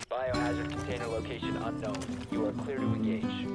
Biohazard container location unknown. You are clear to engage.